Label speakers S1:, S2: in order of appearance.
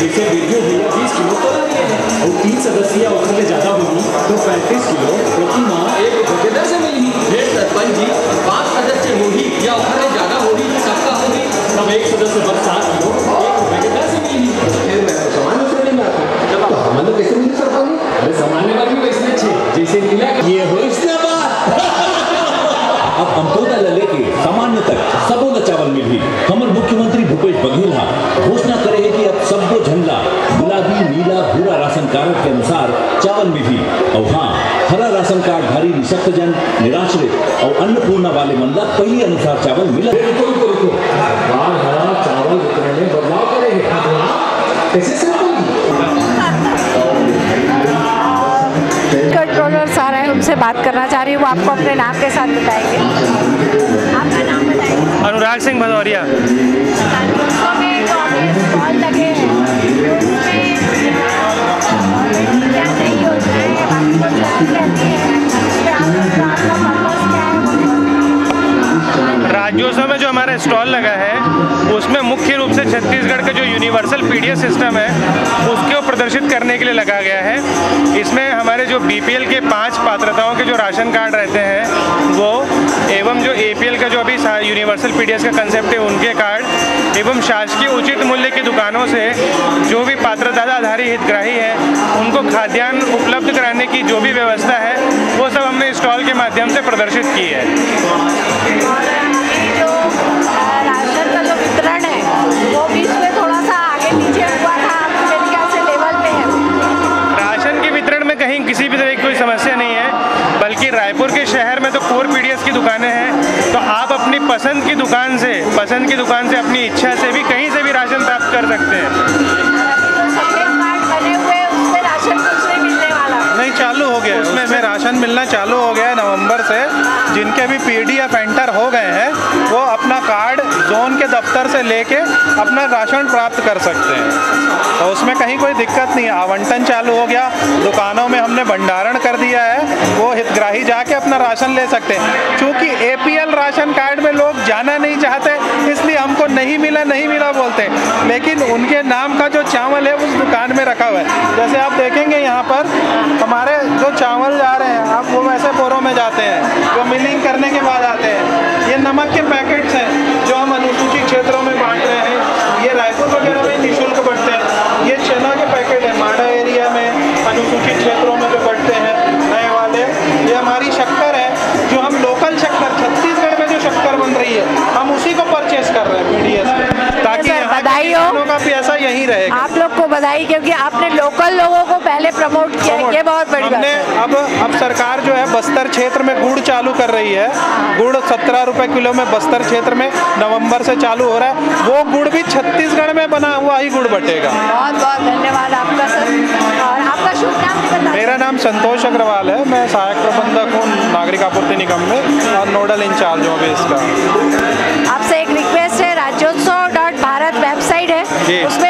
S1: जैसे वीडियो भैया 20 किलो तो लगे हैं और 3 सदस्य उसमें ज़्यादा होगी तो 35 किलो प्रति माह एक ठेकेदार से मिलेगी।
S2: सरपंच जी 5 सदस्य होगी या उसमें ज़्यादा होगी सबका होगी
S1: तब एक सदस्य बस 7 किलो एक ठेकेदार से मिलेगी।
S2: फिर मैं सामान्य श्रेणी में आता तो हमारे कैसे मिली सरपंच?
S1: अरे सामान्य वर्ग में वैसे अच्छे जैसे मिला
S3: ये हो इसने बात अब अंत्योदय लेके सामान्य तक सबो न चावल मिली। हमारे मुख्यमंत्री भूपेश बघेल घोषणा करे है कि अब सबको झंडा गुलाबी नीला भूरा राशन कार्ड के अनुसार चावल मिली। और हाँ, हरा राशन कार्ड धारी निशक्तजन निराश्रित और अन्नपूर्णा वाले मंदा पहले अनुसार चावल मिला।
S1: हरा चावल वितरण में बदलाव करेंगे कैसे
S4: कंट्रोलर सर है, उनसे बात करना चाह रही हूँ। वो आपको अपने नाम के साथ बताएंगे। आपका नाम बताइए।
S5: अनुराग सिंह भदौरिया।
S4: राजकोत्सव में जो अभी स्टॉल लगे हैं उसमें क्या नई योजनाएं आपको चलाई रहती है, आपका पर्पस क्या है?
S5: राज्योत्सव में जो हमारा स्टॉल लगा है उसमें मुख्य रूप से छत्तीसगढ़ का जो यूनिवर्सल पीडीएस सिस्टम है उसको प्रदर्शित करने के लिए लगा गया है। इसमें हमारे जो बीपीएल के 5 पात्रताओं के जो राशन कार्ड रहते हैं वो एवं जो एपीएल का जो अभी यूनिवर्सल पीडीएस का कंसेप्ट है उनके कार्ड एवं शासकीय उचित मूल्य की दुकानों से जो भी पात्रता आधारित हितग्राही है उनको खाद्यान्न उपलब्ध कराने की जो भी व्यवस्था है वो सब हमने स्टॉल के माध्यम से प्रदर्शित की है।
S4: जो राशन का जो वितरण है वो बीच में थोड़ा सा आगे पीछे हुआ था, मेरे ख्याल से लेवल पे है।
S5: राशन के वितरण में कहीं किसी भी तरह की कोई समस्या नहीं है, बल्कि रायपुर के शहर में तो कोर पीडीएस की दुकानें हैं, तो आप अपनी पसंद की दुकान से अपनी इच्छा से भी कहीं से भी राशन प्राप्त कर सकते हैं।
S6: नहीं, चालू हो गया उसमें राशन मिलना चालू हो गया है नवंबर से। जिनके भी पीडी या पेंटर हो गए हैं वो अपना कार्ड जोन के दफ्तर से लेके अपना राशन प्राप्त कर सकते हैं, तो उसमें कहीं कोई दिक्कत नहीं है। आवंटन चालू हो गया, दुकानों में हमने भंडारण कर दिया है, वो हितग्राही जाके अपना राशन ले सकते हैं। क्योंकि एपीएल राशन कार्ड में लोग जाना नहीं चाहते इसलिए हमको नहीं मिला बोलते, लेकिन उनके नाम का जो चावल है उस दुकान में रखा हुआ है। जैसे आप देखेंगे यहाँ पर हमारे जो चावल जा रहे हैं आप वो वैसे बोरों में जाते हैं जो मिलिंग करने के बाद आते हैं। ये नमक के पैकेट्स हैं जो हम अनुसूचित क्षेत्रों में बांट रहे हैं, ये रायपुर वगैरह में निःशुल्क बंटते हैं। ये चना के पैकेट है माडा एरिया में अनुसूचित क्षेत्रों में जो बंटते हैं नए वाले। ये हमारी शक्कर है जो हम लोकल शक्कर छत्तीसगढ़ में जो शक्कर बन रही है हम उसी को परचेस कर रहे हैं पीडीएस में, ताकि
S4: बधाई हो
S6: का भी ऐसा यही रहेगा।
S4: आप लोग को बधाई, क्योंकि आपने लोकल लोगों को पहले प्रमोट किया, ये बहुत बड़ी बात है।
S6: अब सरकार जो है बस्तर क्षेत्र में गुड़ चालू कर रही है। गुड़ 17 रुपए किलो में बस्तर क्षेत्र में नवंबर से चालू हो रहा है। वो गुड़ भी छत्तीसगढ़ में बना हुआ ही गुड़ बटेगा।
S4: बहुत बहुत धन्यवाद आपका सर। और आपका शुभ नाम बताइए।
S6: मेरा नाम संतोष अग्रवाल है, मैं सहायक प्रबंधक हूँ नागरिक आपूर्ति निगम में और नोडल इंचार्ज हूँ अभी इसका।
S4: आपसे एक रिक्वेस्ट है, राज्योत्सव.भारत वेबसाइट है उसमें